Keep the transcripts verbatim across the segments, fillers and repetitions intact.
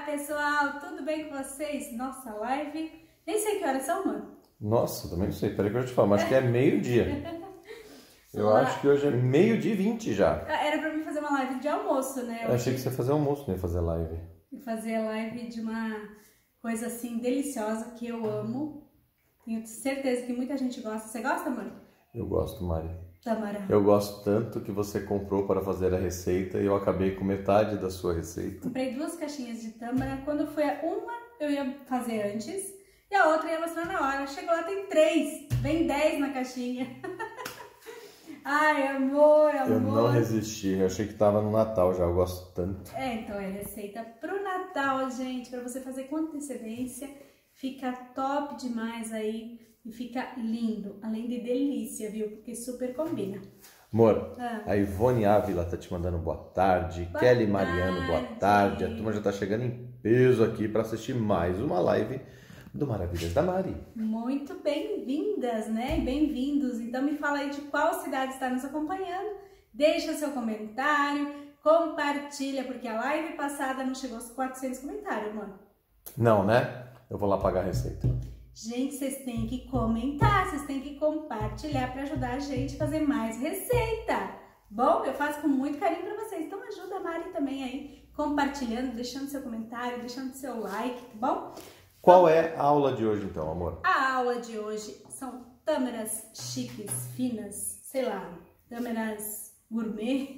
pessoal, tudo bem com vocês? Nossa, live, nem sei que horas são, mano. Nossa, também não sei, peraí que eu te falo, mas acho que é meio-dia. Eu Olá. acho que hoje é meio-dia e vinte já. Era pra mim fazer uma live de almoço, né? Eu achei que você ia fazer almoço, não ia fazer live. Fazer live de uma coisa assim deliciosa que eu amo. Tenho certeza que muita gente gosta. Você gosta, mano? Eu gosto, Mari. Tâmara. Eu gosto tanto que você comprou para fazer a receita e eu acabei com metade da sua receita. Comprei duas caixinhas de tâmara. Quando foi a uma, eu ia fazer antes. E a outra ia mostrar na hora. Chegou lá, tem três. Vem dez na caixinha. Ai, amor, amor. Eu não resisti, eu achei que tava no Natal já, eu gosto tanto. É, então é receita pro Natal, gente. Pra você fazer com antecedência. Fica top demais aí. E fica lindo, além de delícia, viu? Porque super combina. Amor, Ah. a Ivone Ávila tá te mandando boa tarde. Boa Kelly Mariano, boa tarde. tarde. A turma já tá chegando em peso aqui para assistir mais uma live do Maravilhas da Mari. Muito bem-vindas, né? Bem-vindos. Então me fala aí de qual cidade está nos acompanhando. Deixa seu comentário, compartilha, porque a live passada não chegou aos quatrocentos comentários, mano. Não, né? Eu vou lá pagar a receita. Gente, vocês têm que comentar, vocês têm que compartilhar para ajudar a gente a fazer mais receita. Bom, eu faço com muito carinho para vocês, então ajuda a Mari também aí, compartilhando, deixando seu comentário, deixando seu like, tá bom? Qual é a aula de hoje então, amor? A aula de hoje são tâmaras chiques, finas, sei lá, tâmaras gourmet.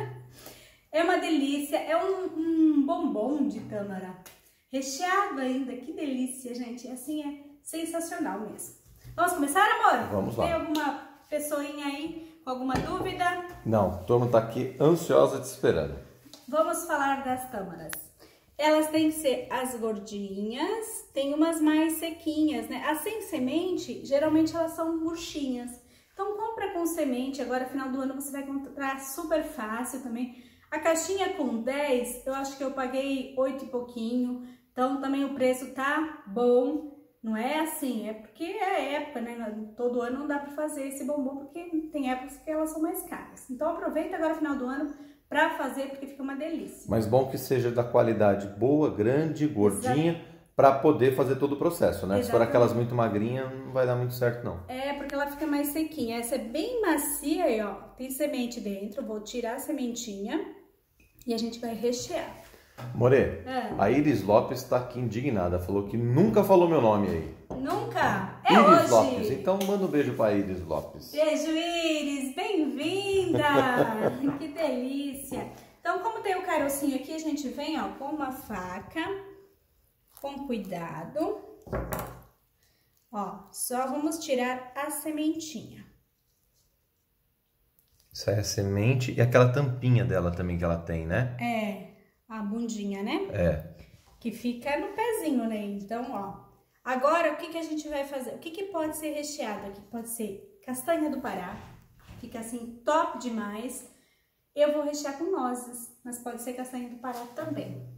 É uma delícia, é um, um bombom de tâmara, recheado ainda, que delícia, gente, assim é sensacional mesmo. Vamos começar, amor? Vamos lá. Tem alguma pessoinha aí com alguma dúvida? Não, a turma tá aqui ansiosa te esperando. Vamos falar das tâmaras. Elas têm que ser as gordinhas, tem umas mais sequinhas, né? As sem semente, geralmente elas são murchinhas. Então compra com semente, agora final do ano você vai encontrar super fácil também. A caixinha com dez, eu acho que eu paguei oito e pouquinho, então também o preço tá bom. Não é assim, é porque é época, né? Todo ano não dá pra fazer esse bombom, porque tem épocas que elas são mais caras. Então aproveita agora final do ano pra fazer, porque fica uma delícia. Mas bom que seja da qualidade boa, grande, gordinha, para poder fazer todo o processo, né? Exatamente. Se for aquelas muito magrinhas, não vai dar muito certo, não. É, porque ela fica mais sequinha. Essa é bem macia aí, ó. Tem semente dentro, vou tirar a sementinha e a gente vai rechear. More, É. a Iris Lopes tá aqui indignada, falou que nunca falou meu nome aí. Nunca? É Iris hoje! Lopes, então manda um beijo pra Iris Lopes. Beijo, Iris! Bem-vinda! Que delícia! Então, como tem o carocinho aqui, a gente vem, ó, com uma faca, com cuidado. Ó, só vamos tirar a sementinha. Isso aí é a semente e aquela tampinha dela também que ela tem, né? É, a bundinha, né? É. Que fica no pezinho, né? Então, ó. Agora, o que que a gente vai fazer? O que que pode ser recheado aqui? Pode ser castanha do Pará. Fica assim, top demais. Eu vou rechear com nozes, mas pode ser castanha do Pará também.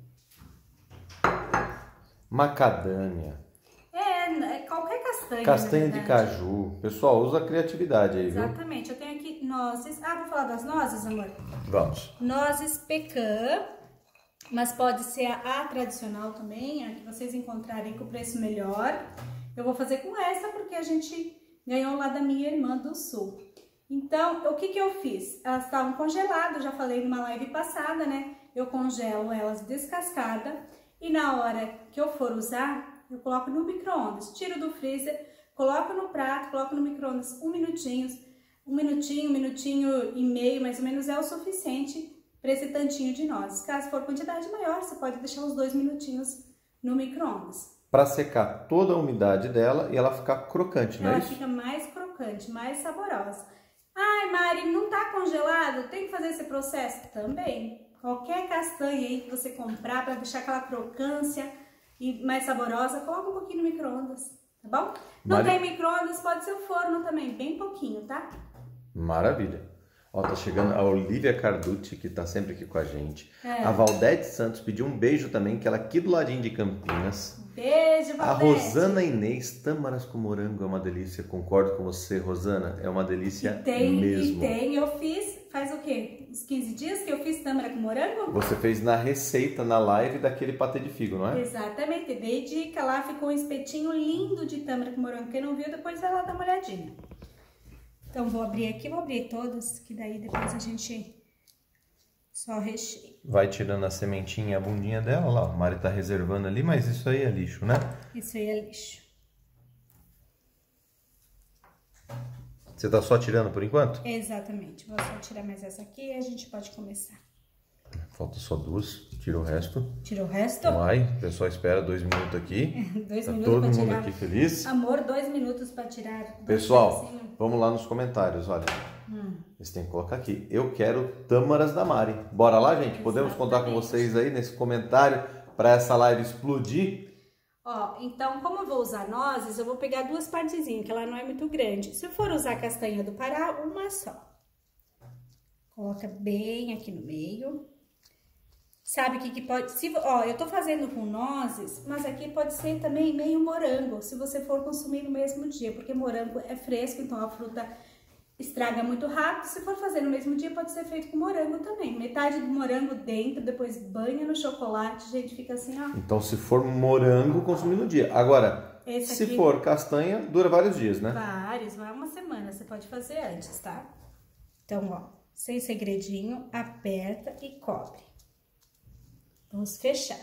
Macadâmia. É, qualquer castanha. Castanha na de verdade. caju. Pessoal, usa a criatividade aí, viu? Exatamente. Eu tenho aqui nozes. Ah, vou falar das nozes, amor? Vamos. Nozes pecan, mas pode ser a, a tradicional também, a que vocês encontrarem com preço melhor. Eu vou fazer com essa porque a gente ganhou lá da minha irmã do sul. Então, o que que eu fiz? Elas estavam congeladas, já falei numa live passada, né? Eu congelo elas descascadas e na hora que eu for usar, eu coloco no micro-ondas. Tiro do freezer, coloco no prato, coloco no micro-ondas um minutinho, um minutinho, um minutinho e meio, mais ou menos, é o suficiente para esse tantinho de nozes. Caso for quantidade maior, você pode deixar uns dois minutinhos no micro-ondas. Para secar toda a umidade dela e ela ficar crocante, não é Ela isso? fica mais crocante, mais saborosa. Ai, Mari, não tá congelado? Tem que fazer esse processo? Também. Qualquer castanha aí que você comprar para deixar aquela crocância e mais saborosa, coloca um pouquinho no micro-ondas, tá bom? Não Mari... tem micro-ondas, pode ser o forno também, bem pouquinho, tá? Maravilha. Ó, tá chegando a Olivia Carducci, que tá sempre aqui com a gente. É. A Valdete Santos pediu um beijo também, que ela é aqui do ladinho de Campinas. Beijo, Valdete. A Rosana Inês, tâmaras com morango é uma delícia. Concordo com você, Rosana, é uma delícia e tem, mesmo. E tem, eu fiz, faz o quê? Uns quinze dias que eu fiz tâmara com morango? Você fez na receita, na live daquele patê de figo, não é? Exatamente, dei dica lá, ficou um espetinho lindo de tâmara com morango. Quem não viu, depois vai lá dar uma olhadinha. Então, vou abrir aqui, vou abrir todas, que daí depois a gente só recheia. Vai tirando a sementinha, a bundinha dela lá. O Mari tá reservando ali, mas isso aí é lixo, né? Isso aí é lixo. Você tá só tirando por enquanto? Exatamente. Vou só tirar mais essa aqui e a gente pode começar. Falta só duas, tira o resto. Tira o resto? Vai, o pessoal espera dois minutos aqui. dois tá minutos todo pra mundo tirar. aqui feliz. Amor, dois minutos pra tirar. Pessoal, pedacinho. vamos lá nos comentários, olha. Hum. Vocês têm que colocar aqui. Eu quero tâmaras da Mari. Bora lá, gente? Podemos Exatamente. contar com vocês aí nesse comentário para essa live explodir? Ó, então, como eu vou usar nozes, eu vou pegar duas partezinhas, que ela não é muito grande. Se eu for usar castanha do Pará, uma só. Coloca bem aqui no meio. Sabe o que que pode... Se, ó, eu tô fazendo com nozes, mas aqui pode ser também meio morango, se você for consumir no mesmo dia, porque morango é fresco, então a fruta estraga muito rápido. Se for fazer no mesmo dia, pode ser feito com morango também. Metade do morango dentro, depois banha no chocolate, gente, fica assim, ó. Então, se for morango, consumir no dia. Agora, Esse se aqui- for castanha, dura vários dias, né? Vários, vai uma semana, você pode fazer antes, tá? Então, ó, sem segredinho, aperta e cobre. Vamos fechar.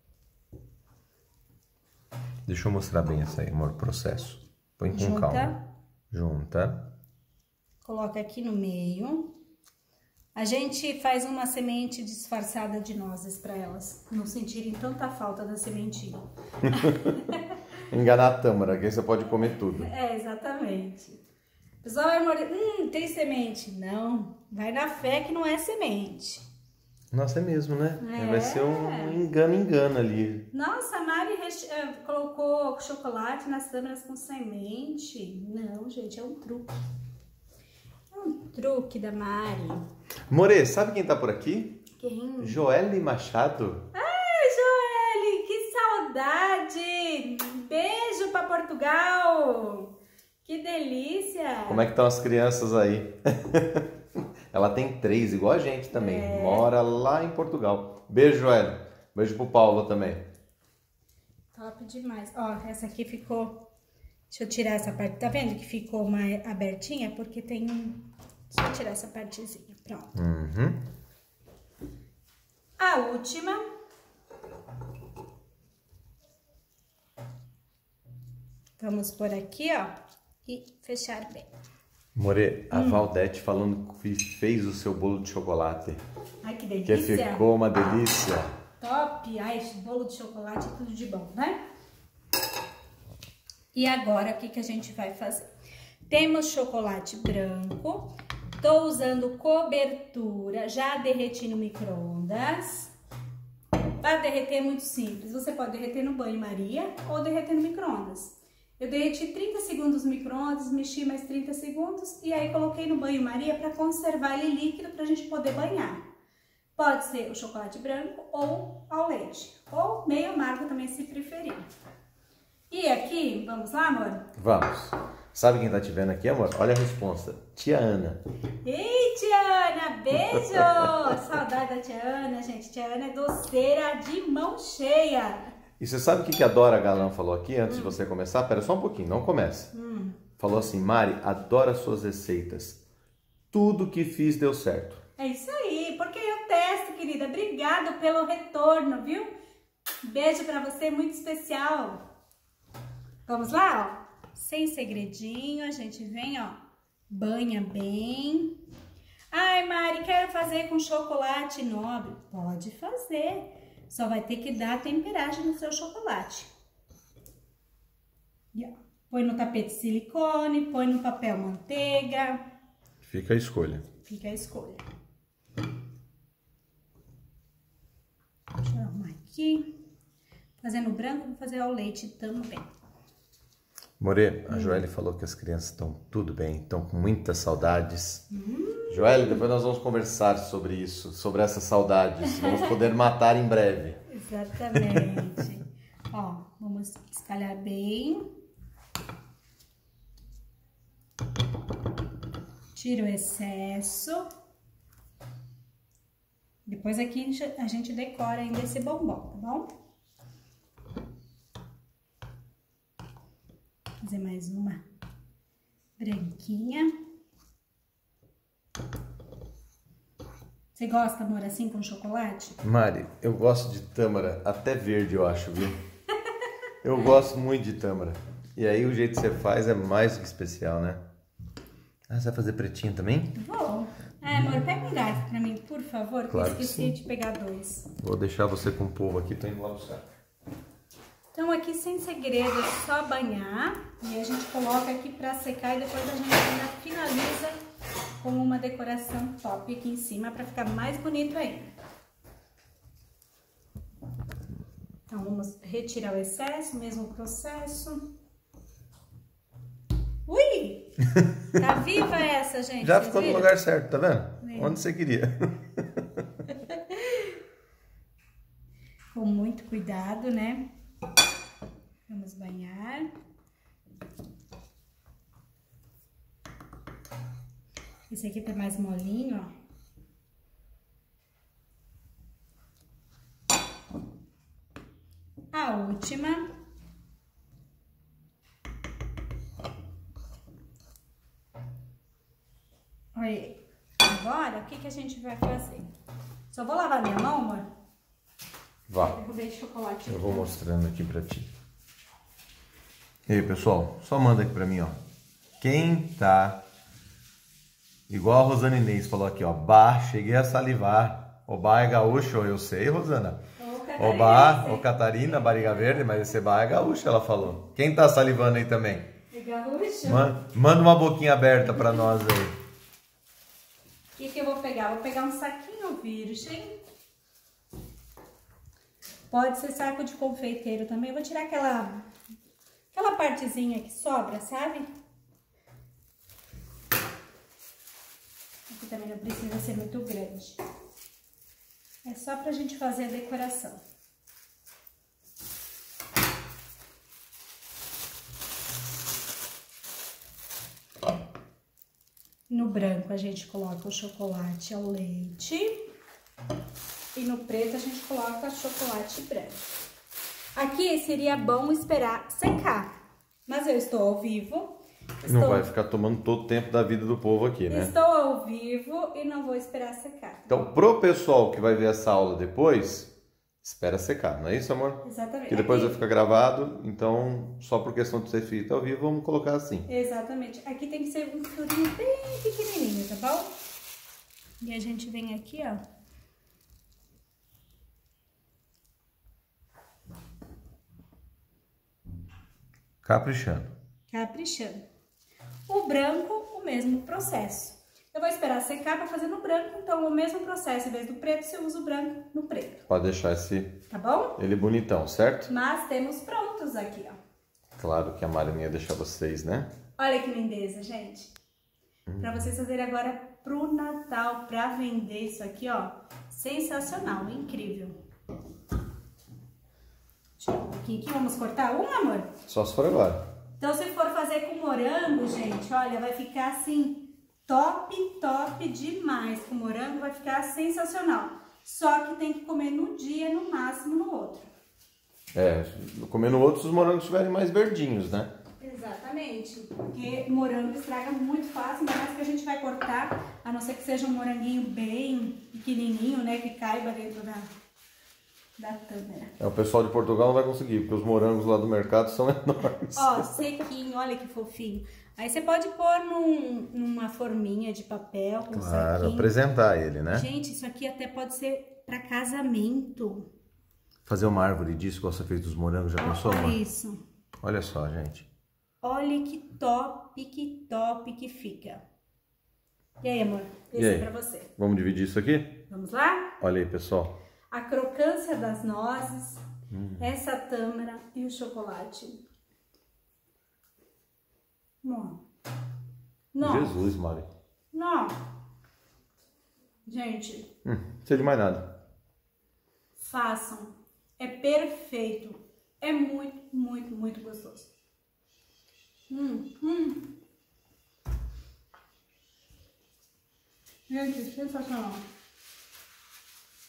Deixa eu mostrar bem essa aí, amor, processo. Põe com Junta. calma. Junta. Coloca aqui no meio. A gente faz uma semente disfarçada de nozes para elas não sentirem tanta falta da sementinha. Enganar a tâmara, que aí você pode comer tudo. É, exatamente. O pessoal vai morrer, hum, tem semente. Não, vai na fé que não é semente. Nossa, é mesmo, né? É. Vai ser um engano-engano ali. Nossa, a Mari reche... eh, colocou chocolate nas tâmaras com semente. Não, gente, é um truque. É um truque da Mari. More, sabe quem tá por aqui? Quem? Joelle Machado. Ai, Joelle, que saudade! Beijo pra Portugal! Que delícia! Como é que estão as crianças aí? Ela tem três, igual a gente também. É. Mora lá em Portugal. Beijo, Joelle. Beijo pro Paulo também. Top demais. Ó, essa aqui ficou... Deixa eu tirar essa parte. Tá vendo que ficou mais abertinha? Porque tem um... Deixa eu tirar essa partezinha. Pronto. Uhum. A última. Vamos por aqui, ó. E fechar bem. More, a Hum. Valdete falando que fez o seu bolo de chocolate. Ai, que Que delícia. ficou uma delícia. Top. Ai, esse bolo de chocolate é tudo de bom, né? E agora, o que que a gente vai fazer? Temos chocolate branco. Tô usando cobertura. Já derreti no micro-ondas. Para derreter é muito simples. Você pode derreter no banho-maria ou derreter no micro-ondas. Eu derreti trinta segundos no micro-ondas, mexi mais trinta segundos e aí coloquei no banho-maria para conservar ele líquido para a gente poder banhar. Pode ser o chocolate branco ou ao leite, ou meio amargo também se preferir. E aqui, vamos lá, amor? Vamos. Sabe quem tá te vendo aqui, amor? Olha a resposta. Tia Ana. Ei, tia Ana, beijo! Saudade da tia Ana, gente. Tia Ana é doceira de mão cheia. E você sabe o que que a Dora Galã falou aqui antes de você começar? Pera só um pouquinho, não comece. Hum. Falou assim, Mari, adoro as suas receitas. Tudo que fiz deu certo. É isso aí, porque eu testo, querida. Obrigada pelo retorno, viu? Beijo pra você, muito especial. Vamos lá, ó. Sem segredinho, a gente vem, ó, banha bem. Ai, Mari, quero fazer com chocolate nobre. Pode fazer. Só vai ter que dar a temperagem no seu chocolate. E, ó, põe no tapete silicone, põe no papel manteiga. Fica a escolha. Fica a escolha. Deixa eu arrumar aqui. Fazendo branco, vou fazer ao leite também. More, a Joelle falou que as crianças estão tudo bem, estão com muitas saudades. Hum. Joelle, depois nós vamos conversar sobre isso, sobre essas saudades. Vamos poder matar em breve. Exatamente. Ó, vamos espalhar bem. Tira o excesso. Depois aqui a gente decora ainda esse bombom, tá bom? Vou fazer mais uma branquinha. Você gosta, amor, assim com chocolate? Mari, eu gosto de tâmara, até verde eu acho, viu? Eu gosto muito de tâmara. E aí o jeito que você faz é mais do que especial, né? Ah, você vai fazer pretinho também? Vou. Ah, amor, pega um garfo pra mim, por favor, que Claro eu que esqueci sim. de pegar dois. Vou deixar você com o povo aqui, tô indo lá buscar. Então aqui sem segredo, é só banhar e a gente coloca aqui pra secar e depois a gente ainda finaliza com uma decoração top aqui em cima pra ficar mais bonito ainda. Então vamos retirar o excesso, mesmo processo. Ui! Tá viva essa, gente? Já Vocês ficou no viram? lugar certo, tá vendo? Vendo. Onde você queria. Com muito cuidado, né? Vamos banhar. Esse aqui tá mais molinho, ó. A última. Olha aí. Agora, o que que a gente vai fazer? Só vou lavar minha mão, amor. Vá. Derrubei chocolate. Eu vou mostrando aqui pra ti. E aí, pessoal, só manda aqui pra mim, ó. Quem tá igual a Rosana Inês falou aqui, ó. Bah, cheguei a salivar. Obá é gaúcho, eu sei, Rosana. Obá, ô Catarina, barriga verde, mas esse bah é gaúcho, ela falou. Quem tá salivando aí também? É gaúcho? Man- Manda uma boquinha aberta pra nós aí. O que que eu vou pegar? Vou pegar um saquinho virgem. Pode ser saco de confeiteiro também. Eu vou tirar aquela, aquela partezinha que sobra, sabe? Aqui também não precisa ser muito grande. É só pra gente fazer a decoração. No branco a gente coloca o chocolate ao leite e no preto a gente coloca chocolate branco. Aqui seria bom esperar secar, mas eu estou ao vivo. Não Estou, vai ficar tomando todo o tempo da vida do povo aqui, né? estou ao vivo e não vou esperar secar. Então, pro pessoal que vai ver essa aula depois, espera secar, não é isso, amor? Exatamente. Que depois Aqui- vai ficar gravado, então, só por questão de ser feito ao vivo, vamos colocar assim. Exatamente. Aqui tem que ser um furinho bem pequenininho, tá bom? E a gente vem aqui, ó. Caprichando. Caprichando. O branco, o mesmo processo. Eu vou esperar secar para fazer no branco, então o mesmo processo. Em vez do preto, você usa o branco no preto. Pode deixar esse, Tá bom? ele bonitão, certo? Mas temos prontos aqui, ó. Claro que a Mari não ia deixar vocês, né? Olha que lindeza, gente. Para vocês fazerem agora pro Natal, para vender isso aqui, ó. Sensacional, incrível. Deixa eu ver um pouquinho aqui. Vamos cortar um, amor? Só se for agora. Então, se for fazer com morango, gente, olha, vai ficar assim, top, top demais. Com morango vai ficar sensacional. Só que tem que comer no dia, no máximo no outro. É, comendo outros, os morangos estiverem mais verdinhos, né? Exatamente, porque morango estraga muito fácil, ainda mais que a gente vai cortar, a não ser que seja um moranguinho bem pequenininho, né, que caiba dentro da, da câmera. É, o pessoal de Portugal não vai conseguir, porque os morangos lá do mercado são enormes. Ó, sequinho, olha que fofinho. Aí você pode pôr num, numa forminha de papel com Claro, saquinho. apresentar ele, né? Gente, isso aqui até pode ser para casamento. Fazer uma árvore disso, igual você fez dos morangos, já pensou, Olha amor? isso. Olha só, gente. Olha que top, que top que fica. E aí, amor? E Esse é aí? pra você. Vamos dividir isso aqui? Vamos lá? Olha aí, pessoal. A crocância das nozes, Hum. essa tâmara e o chocolate. Não. Não. Jesus, Mari. Não. Gente, Hum, não precisa de mais nada. façam. É perfeito. É muito, muito, muito gostoso. Hum, hum. Gente, sensacional.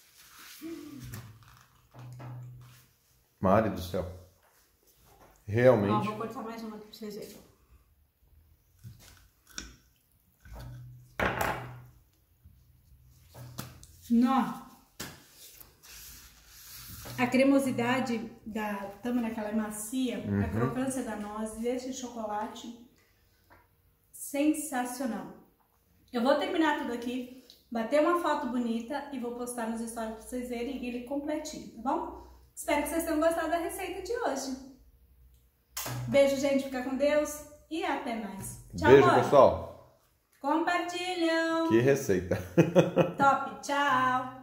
Mari do céu. Realmente. Ó, vou cortar mais uma aqui pra vocês verem. Nó. A cremosidade da tâmara, que ela é macia, uhum. A crocância da noz e esse chocolate, sensacional. Eu vou terminar tudo aqui, bater uma foto bonita e vou postar nos stories pra vocês verem ele completinho, tá bom? Espero que vocês tenham gostado da receita de hoje. Beijo, gente, fica com Deus e até mais. Tchau, beijo, amor. pessoal. Compartilham. Que receita. Top, tchau.